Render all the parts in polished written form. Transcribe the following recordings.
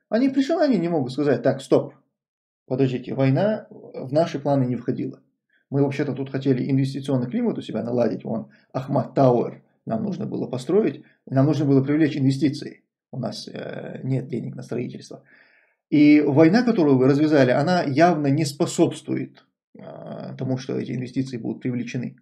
Они при желании не могут сказать: так, стоп, подождите, война в наши планы не входила. Мы вообще-то тут хотели инвестиционный климат у себя наладить, вон Ахмат Тауэр нам нужно было построить, нам нужно было привлечь инвестиции. У нас нет денег на строительство. И война, которую вы развязали, она явно не способствует тому, что эти инвестиции будут привлечены.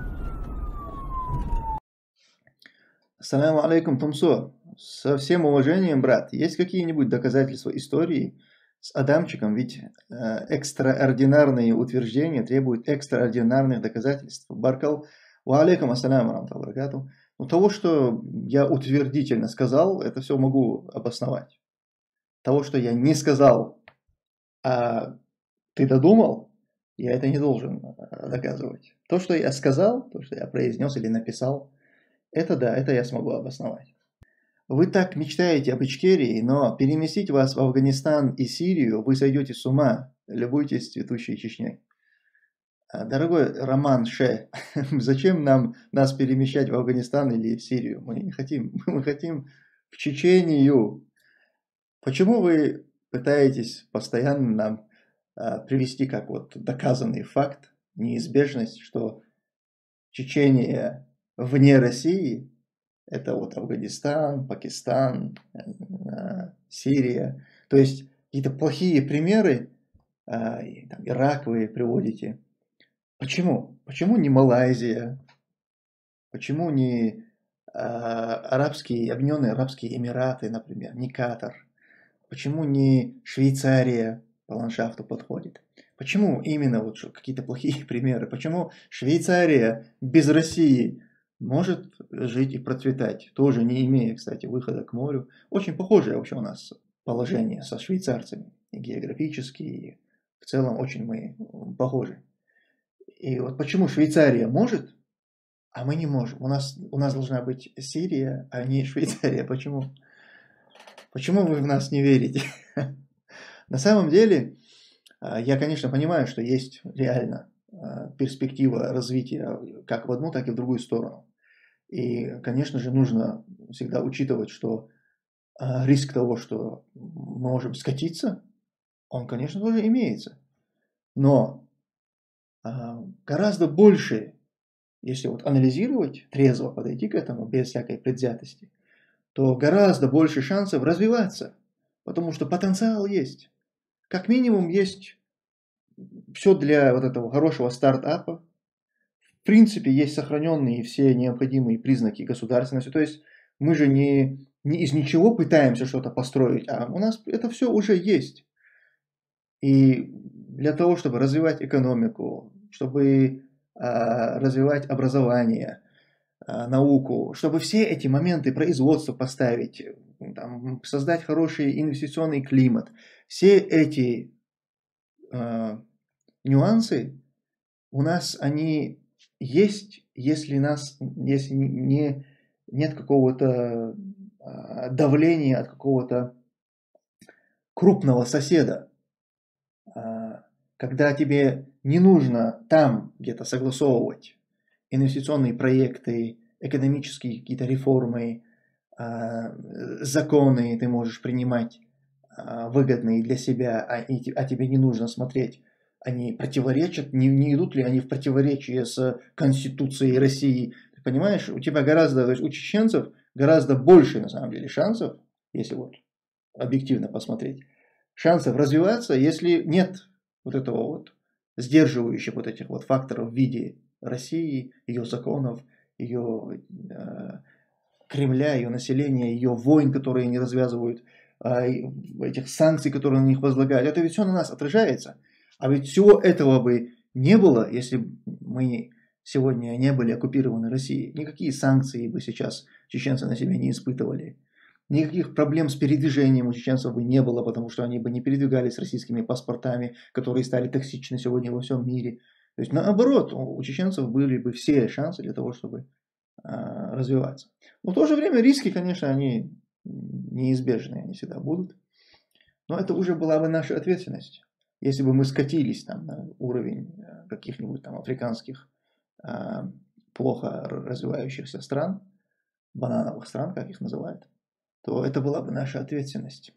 Ассаляму алейкум, Тумсо. Со всем уважением, брат, есть какие-нибудь доказательства истории с Адамчиком? Ведь экстраординарные утверждения требуют экстраординарных доказательств. Баркал. Ва алейкум ассаляму рамталлаху баракату. Но того, что я утвердительно сказал, это все могу обосновать. Того, что я не сказал, а ты додумал, я это не должен доказывать. То, что я сказал, то, что я произнес или написал, это да, это я смогу обосновать. Вы так мечтаете об Ичкерии, но переместить вас в Афганистан и Сирию, вы сойдете с ума, любуйтесь цветущей Чечней. Дорогой Роман Ше, зачем нас перемещать в Афганистан или в Сирию? Мы не хотим, мы хотим в Чечению. Почему вы пытаетесь постоянно нам привести как вот доказанный факт, неизбежность, что Чечения вне России? Это вот Афганистан, Пакистан, Сирия. То есть какие-то плохие примеры, там, Ирак вы приводите. Почему? Почему не Малайзия? Почему не Объединенные Арабские Эмираты, например, не Катар? Почему не Швейцария по ландшафту подходит? Почему именно вот какие-то плохие примеры? Почему Швейцария без России может жить и процветать, тоже не имея, кстати, выхода к морю? Очень похожее вообще у нас положение со швейцарцами. И географически, и в целом очень мы похожи. И вот почему Швейцария может, а мы не можем? У нас должна быть Сирия, а не Швейцария. Почему? Почему вы в нас не верите? На самом деле, я, конечно, понимаю, что есть реально перспектива развития как в одну, так и в другую сторону. И, конечно же, нужно всегда учитывать, что риск того, что мы можем скатиться, он, конечно, тоже имеется. Но гораздо больше, если вот анализировать, трезво подойти к этому, без всякой предвзятости, то гораздо больше шансов развиваться, потому что потенциал есть. Как минимум есть все для вот этого хорошего стартапа. В принципе, есть сохраненные все необходимые признаки государственности. То есть мы же не из ничего пытаемся что-то построить, а у нас это все уже есть. И для того, чтобы развивать экономику, чтобы развивать образование, науку, чтобы все эти моменты производства поставить, там, создать хороший инвестиционный климат, все эти нюансы у нас они есть, если нет какого-то давления от какого-то крупного соседа, когда тебе не нужно там где-то согласовывать инвестиционные проекты, экономические какие-то реформы, законы ты можешь принимать выгодные для себя, а тебе не нужно смотреть, они противоречат, не идут ли они в противоречие с Конституцией России. Ты понимаешь, у тебя гораздо, то есть у чеченцев гораздо больше на самом деле шансов, если вот объективно посмотреть, шансов развиваться, если нет вот этого вот сдерживающих вот этих вот факторов в виде России, ее законов, ее Кремля, ее населения, ее войн, которые они развязывают, этих санкций, которые на них возлагают. Это ведь все на нас отражается. А ведь всего этого бы не было, если бы мы сегодня не были оккупированы Россией. Никакие санкции бы сейчас чеченцы на себя не испытывали. Никаких проблем с передвижением у чеченцев бы не было, потому что они бы не передвигались российскими паспортами, которые стали токсичны сегодня во всем мире. То есть наоборот, у чеченцев были бы все шансы для того, чтобы развиваться. Но в то же время риски, конечно, они неизбежны, они всегда будут. Но это уже была бы наша ответственность. Если бы мы скатились там, на уровень каких-нибудь там африканских плохо развивающихся стран, банановых стран, как их называют, то это была бы наша ответственность.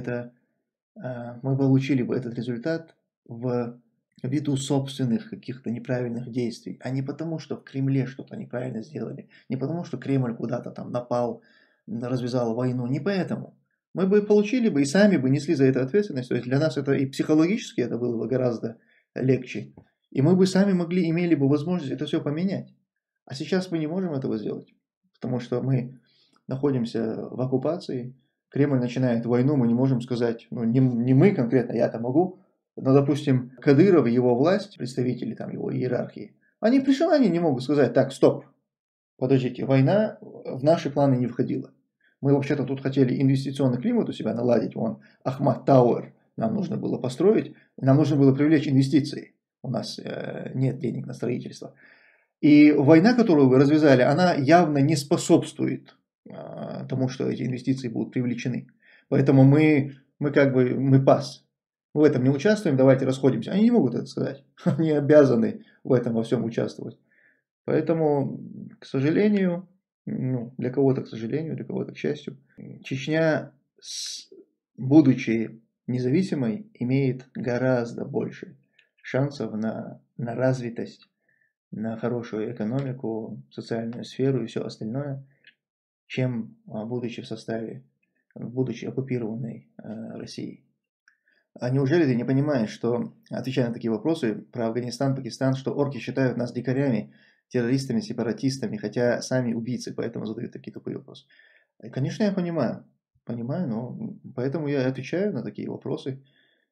Мы получили бы этот результат ввиду собственных каких-то неправильных действий, а не потому, что в Кремле что-то неправильно сделали, не потому, что Кремль куда-то там напал, развязал войну, не поэтому. Мы бы получили бы и сами бы несли за это ответственность, то есть для нас это и психологически это было бы гораздо легче, и мы бы сами имели бы возможность это все поменять. А сейчас мы не можем этого сделать, потому что мы находимся в оккупации, Кремль начинает войну, мы не можем сказать, ну не мы конкретно, я-то могу, но, допустим, Кадыров и его власть, представители там его иерархии, они при желании не могут сказать, так, стоп, подождите, война в наши планы не входила. Мы вообще-то тут хотели инвестиционный климат у себя наладить, вон, Ахмад Тауэр нам нужно было построить, нам нужно было привлечь инвестиции, у нас нет денег на строительство. И война, которую вы развязали, она явно не способствует тому, что эти инвестиции будут привлечены. Поэтому мы пас. Мы в этом не участвуем, давайте расходимся. Они не могут это сказать. Они обязаны в этом во всем участвовать. Поэтому, к сожалению, ну, для кого-то, к сожалению, для кого-то, к счастью, Чечня, будучи независимой, имеет гораздо больше шансов на развитость, на хорошую экономику, социальную сферу и все остальное, чем будучи будучи оккупированной Россией. А неужели ты не понимаешь, что, отвечая на такие вопросы про Афганистан, Пакистан, что орки считают нас дикарями, террористами, сепаратистами, хотя сами убийцы, поэтому задают такие тупые вопросы? И, конечно, я понимаю, но поэтому я отвечаю на такие вопросы,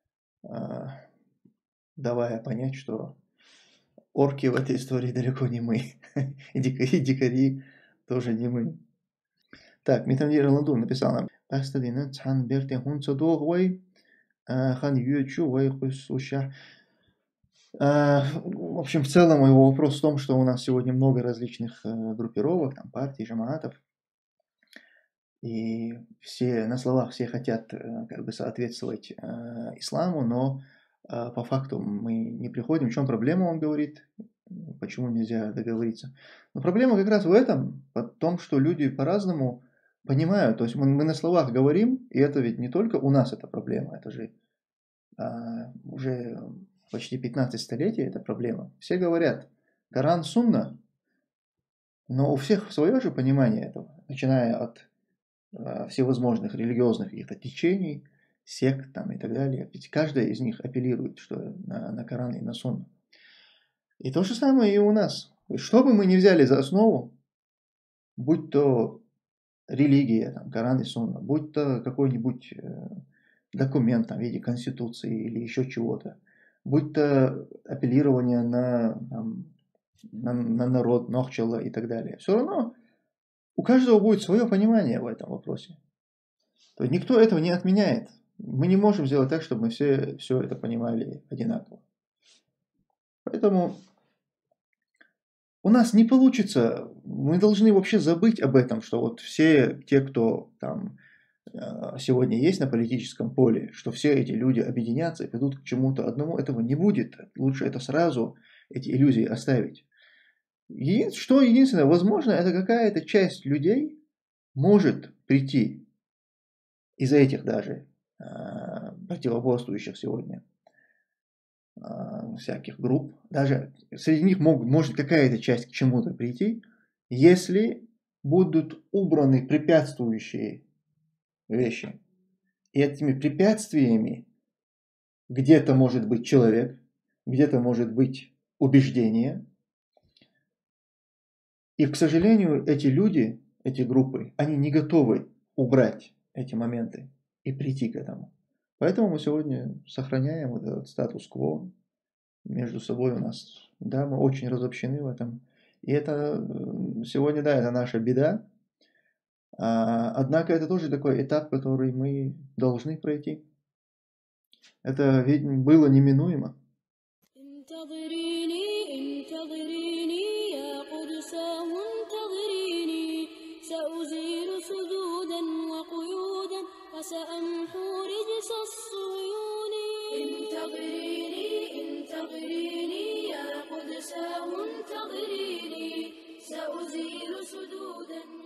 давая понять, что орки в этой истории далеко не мы. И дикари тоже не мы. Так, Митандир Ландун написал нам. В общем, в целом его вопрос в том, что у нас сегодня много различных группировок, там, партий, жамаатов. И все на словах все хотят как бы соответствовать исламу, но по факту мы не приходим. В чем проблема, он говорит, почему нельзя договориться. Но проблема как раз в том, что люди по-разному понимают. То есть мы на словах говорим, и это ведь не только у нас эта проблема, это же уже почти 15 столетий эта проблема. Все говорят Коран, Сунна, но у всех свое же понимание этого, начиная от всевозможных религиозных каких-то течений, сект там и так далее. Ведь каждая из них апеллирует на Коран и на Сунну. И то же самое и у нас. Что бы мы ни взяли за основу, будь то религия, там, Коран и Сунна, будь то какой-нибудь документ там, в виде конституции или еще чего-то, будь то апеллирование на народ, Нохчела и так далее, все равно у каждого будет свое понимание в этом вопросе. То есть никто этого не отменяет. Мы не можем сделать так, чтобы мы все это понимали одинаково. Поэтому у нас не получится, мы должны вообще забыть об этом, что вот все те, кто там сегодня есть на политическом поле, что все эти люди объединятся и придут к чему-то одному, этого не будет. Лучше это сразу, эти иллюзии оставить. Что единственное, возможно, это какая-то часть людей может прийти из этих даже противоборствующих сегодня всяких групп, даже среди них может какая-то часть к чему-то прийти, если будут убраны препятствующие вещи. И этими препятствиями где-то может быть человек, где-то может быть убеждение. И, к сожалению, эти люди, эти группы, они не готовы убрать эти моменты и прийти к этому. Поэтому мы сегодня сохраняем вот этот статус-кво между собой у нас. Да, мы очень разобщены в этом. И это сегодня, да, это наша беда. Однако это тоже такой этап, который мы должны пройти. Это ведь было неминуемо. وسأمحو رجس الصيون انتظريني يا قدساه انتظريني سأزيل سدودا